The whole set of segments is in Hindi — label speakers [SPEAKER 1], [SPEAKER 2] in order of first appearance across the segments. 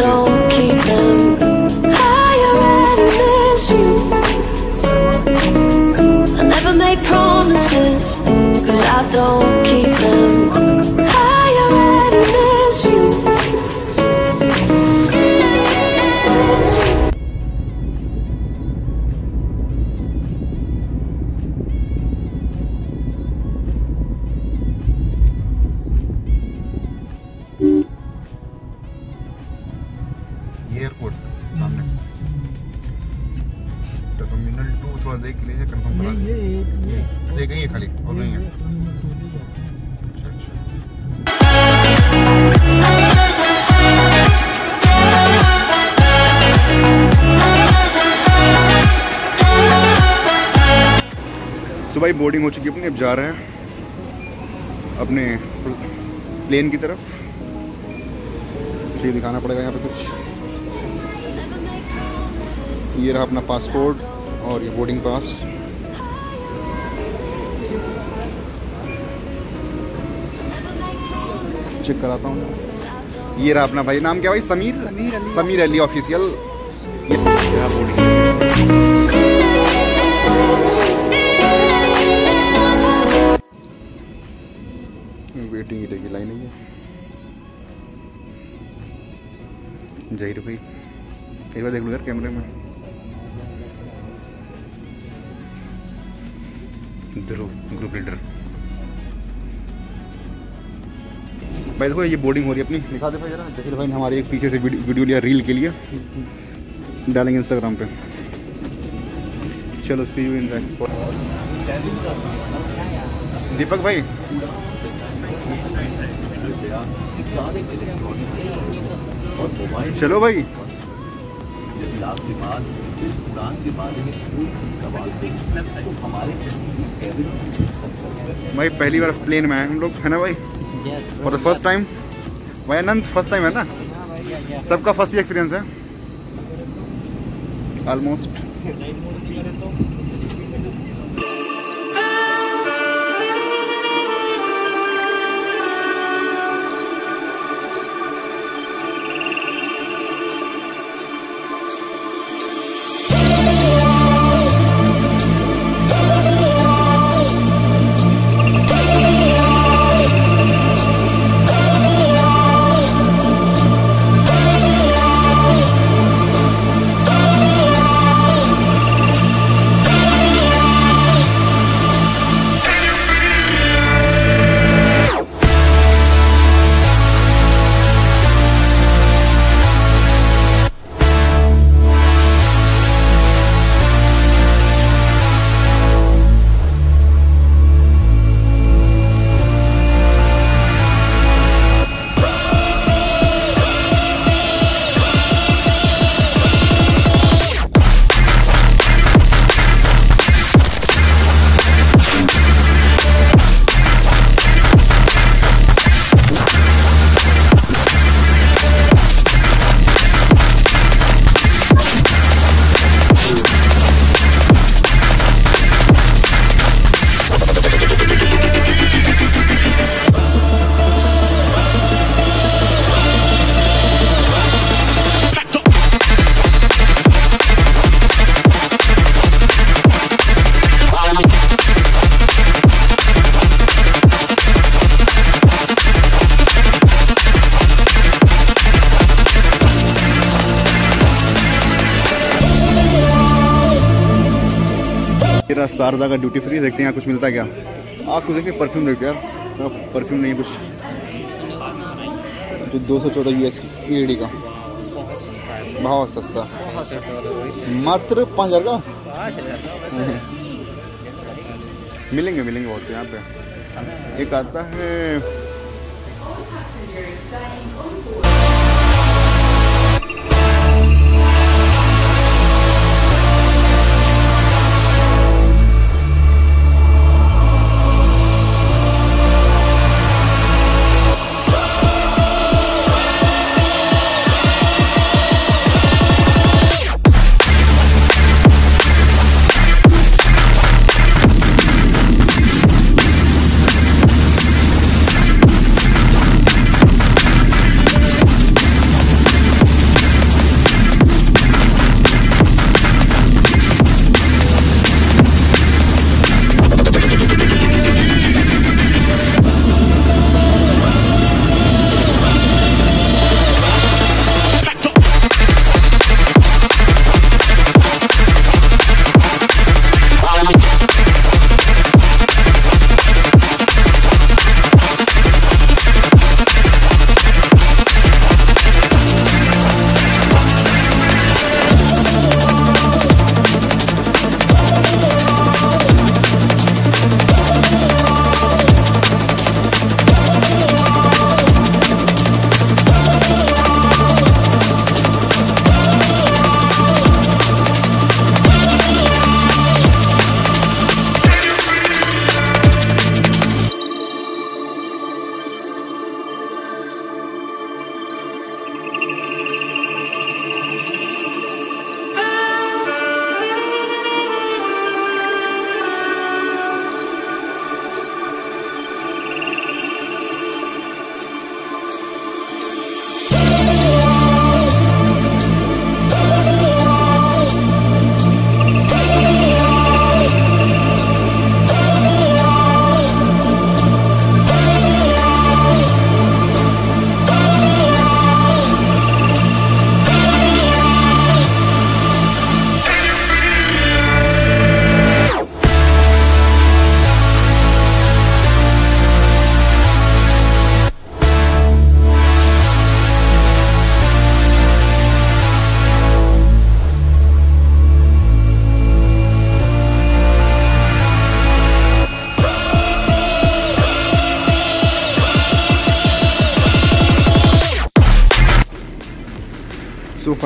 [SPEAKER 1] don't keep them. I already miss you. I never make promises, 'cause I don't keep them. I already miss you.
[SPEAKER 2] Airport सामने टर्मिनल 2 थोड़ा देख लीजिए, कंफर्म करा ये गई है खाली और नहीं है। तो भाई बोर्डिंग हो चुकी है अपनी, अब जा रहे हैं अपने प्लेन की तरफ। ये दिखाना पड़ेगा यहाँ पे कुछ। ये रहा अपना पासपोर्ट और ये बोर्डिंग पास। चेक कराता हूँ। ये रहा अपना भाई, नाम क्या भाई? समीर अली ऑफिशियल। वेटिंग की लाइन है। जाहिर भाई एक बार देख लो यार कैमरे में। ग्रुप लीडर भाई देखो, ये बोर्डिंग हो रही है अपनी। दिखा दे भाई जरा। जहीर भाई ने हमारे एक पीछे से वीडियो लिया रील के लिए, डालेंगे इंस्टाग्राम पे। चलो सी यू इन दैट। दीपक भाई चलो भाई। भाई पहली बार प्लेन में आए हम लोग, है ना भाई? For the first time. भाई आनंद फर्स्ट टाइम है ना? सबका फर्स्ट एक्सपीरियंस है ऑलमोस्ट। शारदा का ड्यूटी फ्री। देखते हैं यहाँ कुछ मिलता है क्या। आप कुछ देखते परफ्यूम देखते हैं यार। परफ्यूम नहीं कुछ जो 214 USD का बहुत सस्ता, मात्र 5000 का। मिलेंगे बहुत से यहाँ पे। एक आता है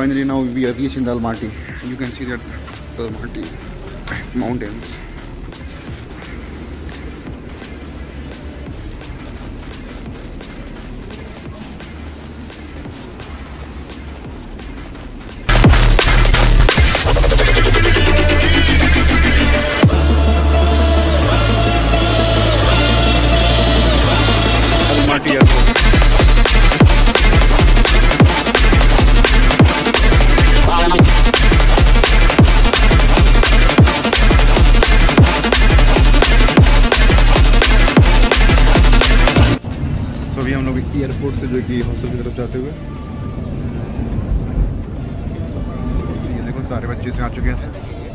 [SPEAKER 2] finally now we are reaching the Almaty. You can see that the Almaty mountains. Almaty airport. तो अभी हम लोग एयरपोर्ट से जो कि हॉस्टल की तरफ जाते हुए, ये देखो सारे बच्चे इसमें आ चुके हैं।